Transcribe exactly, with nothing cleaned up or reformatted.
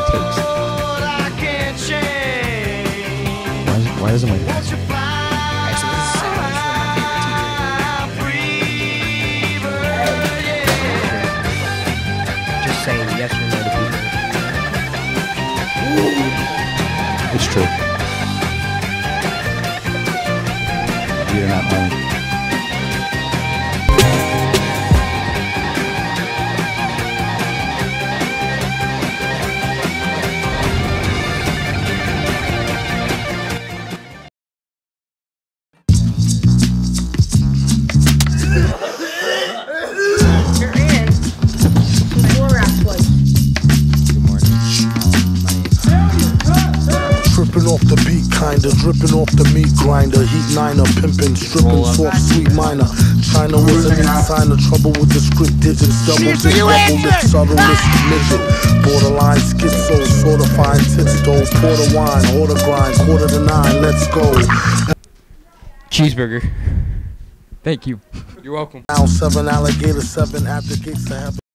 Turks. Why, is, why doesn't my Alright, so this is so much for my favorite teacher. Just say yes or no to people. It's true. You're not home. You're in. Before rap play. Good morning. My name's Tripping off the beat, kinda dripping off the meat grinder. Heat niner, pimping, stripping, soft, sweet minor. China was an sign of trouble with the script digits. Double dip, double lip, subtlest midget. Borderline schizo, sort of fine tits, though. Quarter wine, order grind, quarter to nine, let's go. Cheeseburger. Thank you. You're welcome. Now seven alligator, seven at the gates of heaven.